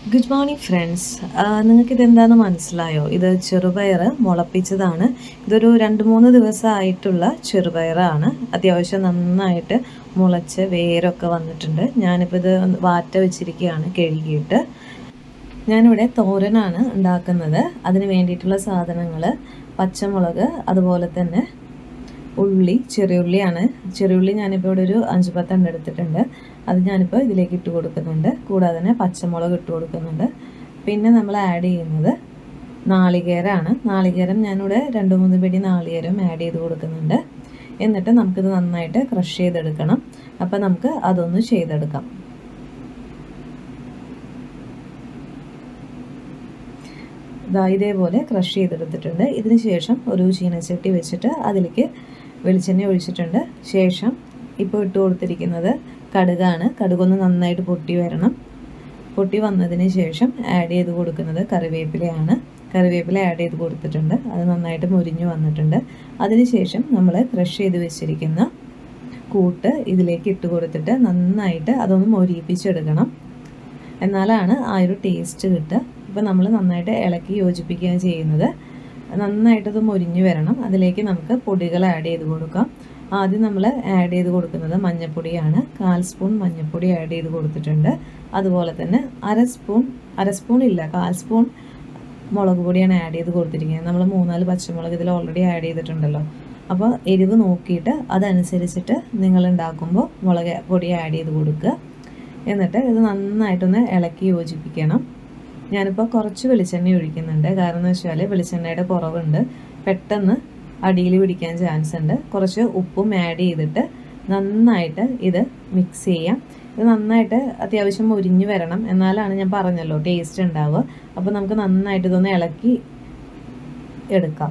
Good morning friends. നിങ്ങൾക്കിത് എന്താണെന്ന് മനസ്സിലായോ? ഇത് ചെറുപയർ മുളപ്പിച്ചതാണ്. ഇതൊരു 2-3 ദിവസമായിട്ടുള്ള ചെറുപയറാണ്. അത്യാവശ്യം നന്നായിട്ട് മുളച്ച് വേരൊക്കെ വന്നിട്ടുണ്ട്. ഞാനിപ്പോൾ ഇത് വാറ്റ വെച്ചിരിക്കുകയാണ് കഴുകിയിട്ട്. ഞാനിവിടെ തോരനാണ് ഉണ്ടാക്കുന്നത്. അതിന് വേണ്ടിയിട്ടുള്ള സാധനങ്ങൾ പച്ചമുളക്, അതുപോലെ തന്നെ ഉള്ളി, ചെറിയുള്ളിയാണ്. ചെറിയുള്ളി ഞാനിപ്പോൾ ഇവിടെ ഒരു 5-10 എണ്ണം എടുത്തിട്ടുണ്ട്. അത് ഞാനിപ്പോൾ ഇതിലേക്ക് ഇട്ട് കൊടുക്കുന്നുണ്ട്. കൂടാതെ തന്നെ പച്ചമുളക് ഇട്ട് കൊടുക്കുന്നുണ്ട്. പിന്നെ നമ്മൾ ആഡ് ചെയ്യുന്നത് നാളികേരമാണ്. നാളികേരം ഞാനിവിടെ 2-3 പിടി നാളികേരം ആഡ് ചെയ്ത് കൊടുക്കുന്നുണ്ട്. എന്നിട്ട് നമുക്കിത് നന്നായിട്ട് ക്രഷ് ചെയ്തെടുക്കണം. അപ്പോൾ നമുക്ക് അതൊന്ന് ചെയ്തെടുക്കാം. ഇതേപോലെ ക്രഷ് ചെയ്തെടുത്തിട്ടുണ്ട്. ഇതിന് ശേഷം ഒരു ചീനച്ചട്ടി വെച്ചിട്ട് അതിലേക്ക് വെളിച്ചെണ്ണ ഒഴിച്ചിട്ടുണ്ട്. ശേഷം ഇപ്പോൾ ഇട്ട് കൊടുത്തിരിക്കുന്നത് കടുകാണ്. കടുകൊന്ന് നന്നായിട്ട് പൊട്ടി വരണം. പൊട്ടി വന്നതിന് ശേഷം ആഡ് ചെയ്ത് കൊടുക്കുന്നത് കറിവേപ്പിലയാണ്. കറിവേപ്പില ആഡ് ചെയ്ത് കൊടുത്തിട്ടുണ്ട്. അത് നന്നായിട്ട് മുരിഞ്ഞു വന്നിട്ടുണ്ട്. അതിനുശേഷം നമ്മൾ ക്രഷ് ചെയ്ത് വെച്ചിരിക്കുന്ന കൂട്ട് ഇതിലേക്ക് ഇട്ട് കൊടുത്തിട്ട് നന്നായിട്ട് അതൊന്ന് മൊരിയിപ്പിച്ചെടുക്കണം. എന്നാലാണ് ആ ഒരു ടേസ്റ്റ് കിട്ടുക. ഇപ്പോൾ നമ്മൾ നന്നായിട്ട് ഇളക്കി യോജിപ്പിക്കുകയാണ് ചെയ്യുന്നത്. നന്നായിട്ടത് മൊരിഞ്ഞു വരണം. അതിലേക്ക് നമുക്ക് പൊടികൾ ആഡ് ചെയ്ത് കൊടുക്കാം. ആദ്യം നമ്മൾ ആഡ് ചെയ്ത് കൊടുക്കുന്നത് മഞ്ഞൾപ്പൊടിയാണ്. 1/4 സ്പൂൺ മഞ്ഞൾപ്പൊടി ആഡ് ചെയ്ത് കൊടുത്തിട്ടുണ്ട്. അതുപോലെ തന്നെ 1/2 സ്പൂൺ ഇല്ല, 1/4 സ്പൂൺ മുളക് പൊടിയാണ് ആഡ് ചെയ്ത് കൊടുത്തിരിക്കുന്നത്. നമ്മൾ 3-4 പച്ചമുളക് ഇതിൽ ഓൾറെഡി ആഡ് ചെയ്തിട്ടുണ്ടല്ലോ. അപ്പോൾ എരിവ് നോക്കിയിട്ട് അതനുസരിച്ചിട്ട് നിങ്ങൾ ഉണ്ടാക്കുമ്പോൾ മുളക് പൊടി ആഡ് ചെയ്ത് കൊടുക്കുക. എന്നിട്ട് ഇത് നന്നായിട്ടൊന്ന് ഇളക്കി യോജിപ്പിക്കണം. ഞാനിപ്പോൾ കുറച്ച് വെളിച്ചെണ്ണ ഒഴിക്കുന്നുണ്ട്. കാരണം എന്ന് വെച്ചാൽ വെളിച്ചെണ്ണയുടെ കുറവുണ്ട്, പെട്ടെന്ന് അടിയിൽ പിടിക്കാൻ ചാൻസ് ഉണ്ട്. കുറച്ച് ഉപ്പും ആഡ് ചെയ്തിട്ട് നന്നായിട്ട് ഇത് മിക്സ് ചെയ്യാം. ഇത് നന്നായിട്ട് അത്യാവശ്യം മുരിഞ്ഞ് വരണം. എന്നാലാണ് ഞാൻ പറഞ്ഞല്ലോ ടേസ്റ്റ് ഉണ്ടാവുക. അപ്പോൾ നമുക്ക് നന്നായിട്ട് ഇതൊന്ന് ഇളക്കി എടുക്കാം.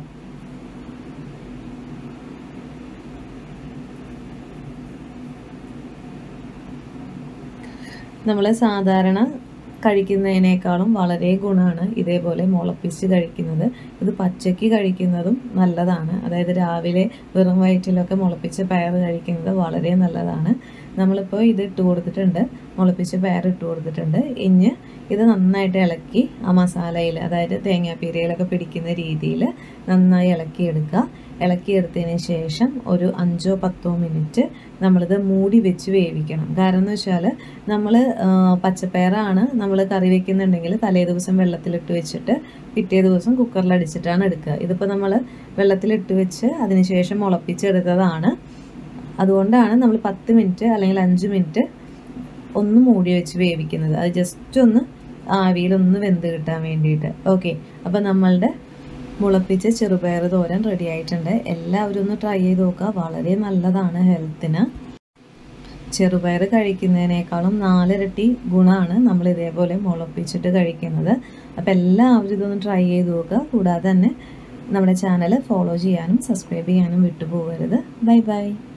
നമ്മൾ സാധാരണ കഴിക്കുന്നതിനേക്കാളും വളരെ ഗുണമാണ് ഇതേപോലെ മുളപ്പിച്ച് കഴിക്കുന്നത്. ഇത് പച്ചയ്ക്ക് കഴിക്കുന്നതും നല്ലതാണ്. അതായത് രാവിലെ വെറും വയറ്റിലൊക്കെ മുളപ്പിച്ച് പയർ കഴിക്കുന്നത് വളരെ നല്ലതാണ്. നമ്മളിപ്പോൾ ഇത് ഇട്ട് കൊടുത്തിട്ടുണ്ട്, മുളപ്പിച്ച് പയർ ഇട്ട് കൊടുത്തിട്ടുണ്ട്. ഇനി ഇത് നന്നായിട്ട് ഇളക്കി ആ മസാലയിൽ, അതായത് തേങ്ങാപ്പീരയിലൊക്കെ പിടിക്കുന്ന രീതിയിൽ നന്നായി ഇളക്കിയെടുക്കുക. ഇളക്കിയെടുത്തതിന് ശേഷം ഒരു 5-10 മിനിറ്റ് നമ്മളിത് മൂടി വെച്ച് വേവിക്കണം. കാരണം എന്ന് വെച്ചാൽ നമ്മൾ പച്ചപ്പയറാണ് നമ്മൾ കറി വെക്കുന്നുണ്ടെങ്കിൽ തലേ ദിവസം വെള്ളത്തിലിട്ട് വെച്ചിട്ട് പിറ്റേ ദിവസം കുക്കറിൽ അടിച്ചിട്ടാണ് എടുക്കുക. ഇതിപ്പോൾ നമ്മൾ വെള്ളത്തിലിട്ട് വെച്ച് അതിന് ശേഷം മുളപ്പിച്ചെടുത്തതാണ്. അതുകൊണ്ടാണ് നമ്മൾ 10 മിനിറ്റ് അല്ലെങ്കിൽ 5 മിനിറ്റ് ഒന്ന് മൂടി വെച്ച് വേവിക്കുന്നത്. അത് ജസ്റ്റ് ഒന്ന് ആവിയിലൊന്ന് വെന്ത് കിട്ടാൻ വേണ്ടിയിട്ട്. ഓക്കെ, അപ്പോൾ നമ്മളുടെ മുളപ്പിച്ച ചെറുപയർ തോരൻ റെഡി ആയിട്ടുണ്ട്. എല്ലാവരും ഒന്ന് ട്രൈ ചെയ്ത് നോക്കുക. വളരെ നല്ലതാണ് ഹെൽത്തിന്. ചെറുപയർ കഴിക്കുന്നതിനേക്കാളും 4 ഇരട്ടി ഗുണമാണ് നമ്മൾ ഇതേപോലെ മുളപ്പിച്ചിട്ട് കഴിക്കുന്നത്. അപ്പോൾ എല്ലാവരും ഇതൊന്ന് ട്രൈ ചെയ്ത് നോക്കുക. കൂടാതെ തന്നെ നമ്മുടെ ചാനൽ ഫോളോ ചെയ്യാനും സബ്സ്ക്രൈബ് ചെയ്യാനും വിട്ടുപോകരുത്. Bye bye.